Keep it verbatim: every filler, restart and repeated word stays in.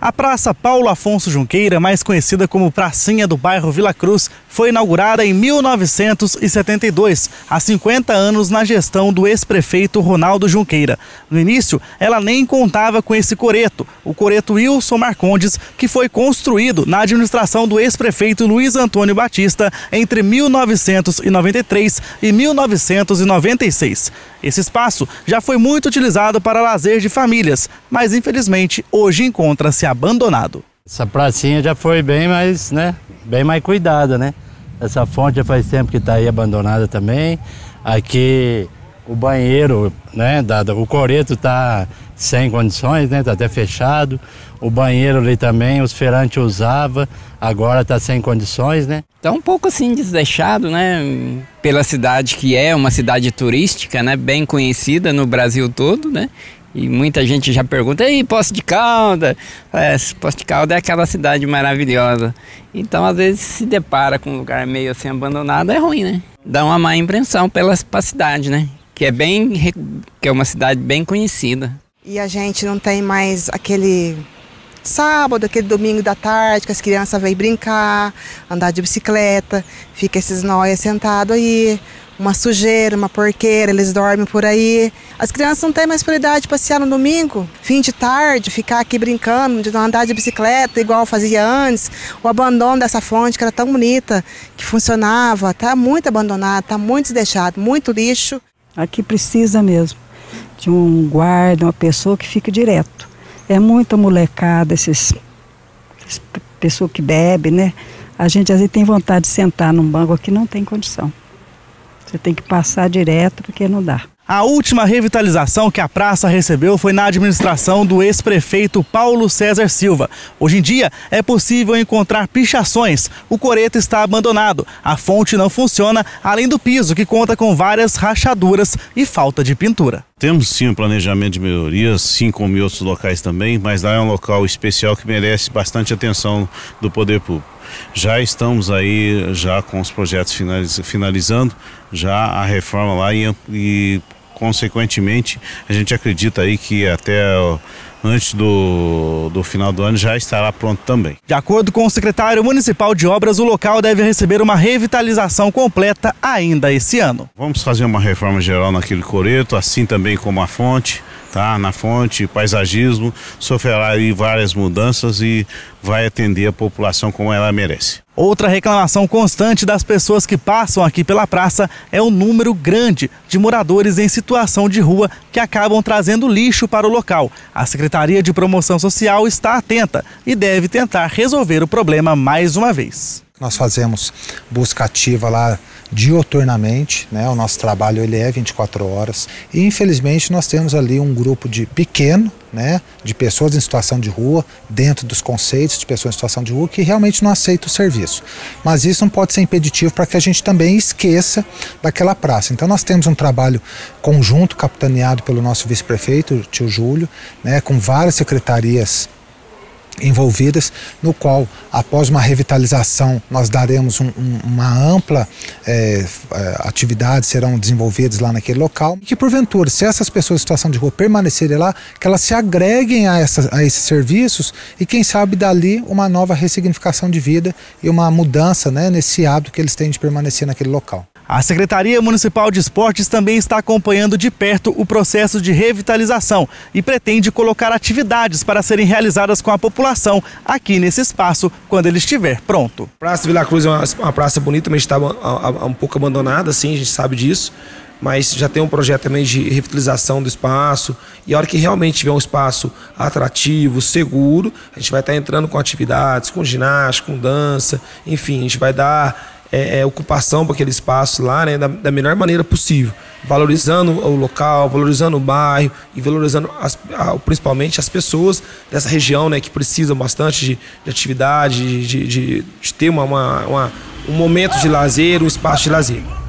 A Praça Paulo Afonso Junqueira, mais conhecida como Pracinha do bairro Vila Cruz, foi inaugurada em mil novecentos e setenta e dois, há cinquenta anos na gestão do ex-prefeito Ronaldo Junqueira. No início, ela nem contava com esse coreto, o coreto Wilson Marcondes, que foi construído na administração do ex-prefeito Luiz Antônio Batista entre mil novecentos e noventa e três e mil novecentos e noventa e seis. Esse espaço já foi muito utilizado para lazer de famílias, mas infelizmente hoje encontra-se abandonado. Essa pracinha já foi bem mais, né, bem mais cuidada, né? Essa fonte já faz tempo que está aí abandonada também. Aqui o banheiro, né, da, o coreto está sem condições, né, está até fechado. O banheiro ali também, os feirantes usavam, agora está sem condições, né? Está um pouco assim desleixado, né, pela cidade que é uma cidade turística, né, bem conhecida no Brasil todo, né? E muita gente já pergunta, e Poços de Caldas? É, Poços de Caldas é aquela cidade maravilhosa. Então, às vezes, se depara com um lugar meio assim abandonado, é ruim, né? Dá uma má impressão pela cidade, né? Que é, bem, que é uma cidade bem conhecida. E a gente não tem mais aquele sábado, aquele domingo da tarde, que as crianças vêm brincar, andar de bicicleta, fica esses nóias sentados aí. Uma sujeira, uma porqueira, eles dormem por aí. As crianças não têm mais prioridade de passear no domingo, fim de tarde, ficar aqui brincando, de andar de bicicleta igual fazia antes. O abandono dessa fonte que era tão bonita, que funcionava, está muito abandonado, está muito deixado, muito lixo. Aqui precisa mesmo de um guarda, uma pessoa que fique direto. É muita molecada, esses, essas pessoas que bebem, né? A gente às vezes tem vontade de sentar num banco aqui, não tem condição. Você tem que passar direto porque não dá. A última revitalização que a praça recebeu foi na administração do ex-prefeito Paulo César Silva. Hoje em dia é possível encontrar pichações. O coreto está abandonado, a fonte não funciona, além do piso que conta com várias rachaduras e falta de pintura. Temos sim um planejamento de melhorias, sim como em outros locais também, mas lá é um local especial que merece bastante atenção do poder público. Já estamos aí já com os projetos finaliz, finalizando, já a reforma lá e, e consequentemente a gente acredita aí que até antes do, do final do ano já estará pronto também. De acordo com o secretário municipal de obras, o local deve receber uma revitalização completa ainda esse ano. Vamos fazer uma reforma geral naquele coreto, assim também como a fonte. Tá, na fonte, paisagismo, sofrerá aí várias mudanças e vai atender a população como ela merece. Outra reclamação constante das pessoas que passam aqui pela praça é o número grande de moradores em situação de rua que acabam trazendo lixo para o local. A Secretaria de Promoção Social está atenta e deve tentar resolver o problema mais uma vez. Nós fazemos busca ativa lá dioturnamente, né? O nosso trabalho ele é vinte e quatro horas e infelizmente nós temos ali um grupo de pequeno, né, de pessoas em situação de rua, dentro dos conceitos de pessoas em situação de rua, que realmente não aceita o serviço. Mas isso não pode ser impeditivo para que a gente também esqueça daquela praça. Então nós temos um trabalho conjunto, capitaneado pelo nosso vice-prefeito, tio Júlio, né, com várias secretarias envolvidas, no qual após uma revitalização nós daremos um, um, uma ampla é, atividade, serão desenvolvidas lá naquele local, e que porventura, se essas pessoas em situação de rua permanecerem lá, que elas se agreguem a, essa, a esses serviços e quem sabe dali uma nova ressignificação de vida e uma mudança, né, nesse hábito que eles têm de permanecer naquele local. A Secretaria Municipal de Esportes também está acompanhando de perto o processo de revitalização e pretende colocar atividades para serem realizadas com a população aqui nesse espaço quando ele estiver pronto. A Praça Vila Cruz é uma, uma praça bonita, mas está um pouco abandonada, sim, a gente sabe disso. Mas já tem um projeto também de revitalização do espaço e a hora que realmente tiver um espaço atrativo, seguro, a gente vai estar entrando com atividades, com ginástica, com dança, enfim, a gente vai dar É, é, ocupação para aquele espaço lá, né, da, da melhor maneira possível, valorizando o local, valorizando o bairro e valorizando as, a, principalmente as pessoas dessa região, né, que precisam bastante de, de atividade, de, de, de ter uma, uma, uma, um momento de lazer, um espaço de lazer.